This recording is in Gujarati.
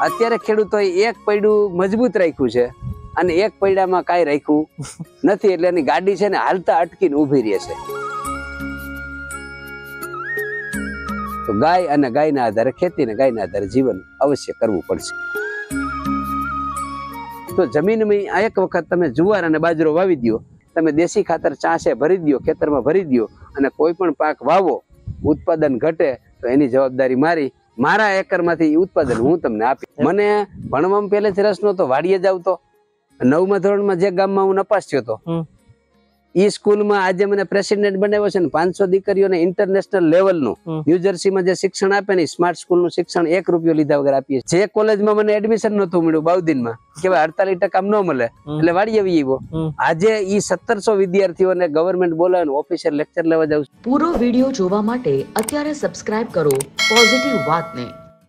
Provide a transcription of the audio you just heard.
અત્યારે ખેડૂતોએ એક પૈડું મજબૂત રાખ્યું છે અને એક પૈડામાં કાંઈ રાખ્યું નથી, એટલે એની ગાડી છે ને હાલતા અટકીને ઊભી રહે છે. તો ગાય અને ગાયના આધારે ખેતી ને ગાયના આધારે જીવન અવશ્ય કરવું પડશે. તો જમીનમાં એક વખત તમે જુવાર અને બાજરો વાવી દો, તમે દેશી ખાતર ચાંસે ભરી દો, ખેતરમાં ભરી દો અને કોઈ પણ પાક વાવો, ઉત્પાદન ઘટે તો એની જવાબદારી મારા એકરમાંથી ઉત્પાદન હું તમને આપી. મને ભણવામાં પહેલેથી રસ નહોતો, વાડીએ જ આવતો. 9મા ધોરણમાં જે ગામમાં હું નપાસ થયો હતો, ઈ સ્કૂલમાં આજે મને પ્રેસિડેન્ટ બનાવ્યો છે ને 500 દીકરીઓને ઇન્ટરનેશનલ લેવલનું ન્યુજર્સીમાં જે શિક્ષણ આપે ને, સ્માર્ટ સ્કૂલનું શિક્ષણ 1 રૂપિયો લીધા વગર આપીએ. જે કોલેજમાં મને એડમિશન નહોતું મળ્યું બાઉદીનમાં, કે 48% ન મળે એટલે વાડી આવી આવ્યો. આજે ઈ 1700 વિદ્યાર્થીઓને ગવર્મેન્ટ બોલાવે ઓફિશિયલ લેક્ચર લેવા જાવ. પૂરો વિડીયો જોવા માટે અત્યારે સબસ્ક્રાઇબ કરો પોઝિટિવ વાતને.